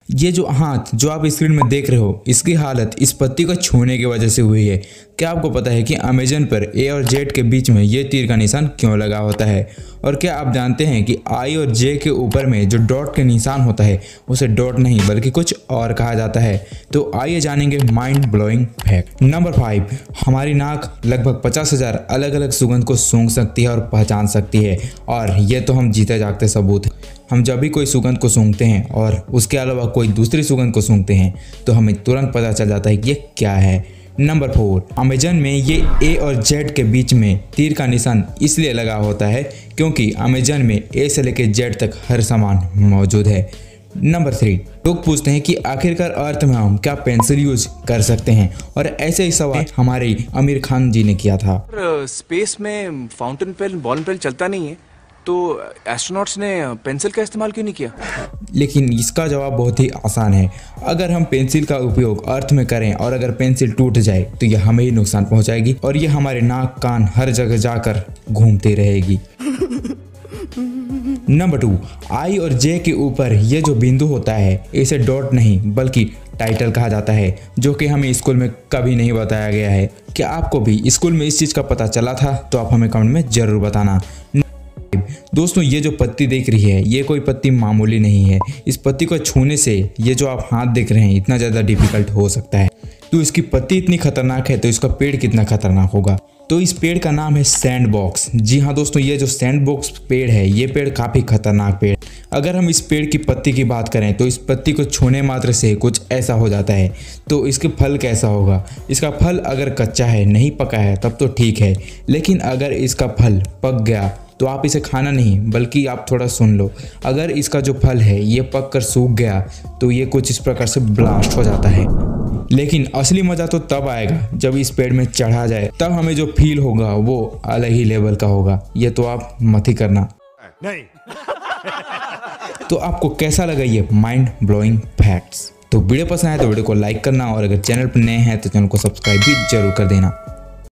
ये जो हाथ जो आप स्क्रीन में देख रहे हो, इसकी हालत इस पत्ती को छूने की वजह से हुई है। क्या आपको पता है कि अमेजन पर ए और जेड के बीच में ये तीर का निशान क्यों लगा होता है? और क्या आप जानते हैं कि आई और जे के ऊपर में जो डॉट के निशान होता है उसे डॉट नहीं बल्कि कुछ और कहा जाता है? तो आइए जानेंगे माइंड ब्लोइंग फैक्ट। नंबर 5, हमारी नाक लगभग 50,000 अलग अलग सुगंध को सूंघ सकती है और पहचान सकती है। और ये तो हम जीते जागते सबूत हैं। हम जब भी कोई सुगंध को सूंघते हैं और उसके अलावा कोई दूसरी सुगंध को सूंघते हैं तो हमें तुरंत पता चल जाता है कि ये क्या है। नंबर 4, अमेजन में ये ए और जेड के बीच में तीर का निशान इसलिए लगा होता है क्योंकि अमेजन में ए से लेकर जेड तक हर सामान मौजूद है। नंबर 3, लोग पूछते हैं कि आखिरकार अर्थ में हम क्या पेंसिल यूज कर सकते हैं, और ऐसे ही सवाल हमारे आमिर खान जी ने किया था। स्पेस में फाउंटेन पेन बॉल पेन चलता नहीं है तो एस्ट्रोनॉट्स ने पेंसिल का इस्तेमाल क्यों नहीं किया? लेकिन इसका जवाब बहुत ही आसान है। अगर हम पेंसिल का उपयोग अर्थ में करें और अगर पेंसिल टूट जाए तो यह हमें ही नुकसान पहुंचाएगी और ये हमारे नाक कान हर जगह जाकर घूमती रहेगी। नंबर 2, आई और जे के ऊपर ये जो बिंदु होता है इसे डॉट नहीं बल्कि टाइटल कहा जाता है, जो कि हमें स्कूल में कभी नहीं बताया गया है। क्या आपको भी स्कूल में इस चीज का पता चला था? तो आप हमें कमेंट में जरूर बताना। दोस्तों, ये जो पत्ती देख रही है ये कोई पत्ती मामूली नहीं है। इस पत्ती को छूने से ये जो आप हाथ देख रहे हैं इतना ज़्यादा डिफिकल्ट हो सकता है। तो इसकी पत्ती इतनी खतरनाक है तो इसका पेड़ कितना खतरनाक होगा। तो इस पेड़ का नाम है सैंड बॉक्स। जी हाँ दोस्तों, ये जो सैंड बॉक्स पेड़ है ये पेड़ काफ़ी खतरनाक पेड़। अगर हम इस पेड़ की पत्ती की बात करें तो इस पत्ती को छूने मात्र से कुछ ऐसा हो जाता है। तो इसके फल कैसा होगा? इसका फल अगर कच्चा है, नहीं पका है, तब तो ठीक है, लेकिन अगर इसका फल पक गया तो आप इसे खाना नहीं बल्कि आप थोड़ा सुन लो, अगर इसका जो फल है ये पक कर सूख गया तो ये कुछ इस प्रकार से ब्लास्ट हो जाता है। लेकिन असली मज़ा तो तब आएगा जब इस पेड़ में चढ़ा जाए, तब हमें जो फील होगा वो अलग ही लेवल का होगा। ये तो आप मत ही करना। नहीं। तो आपको कैसा लगा ये माइंड ब्लोइंग फैक्ट्स? तो वीडियो पसंद आए तो वीडियो को लाइक करना और अगर चैनल पर नए हैं तो चैनल को सब्सक्राइब भी जरूर कर देना।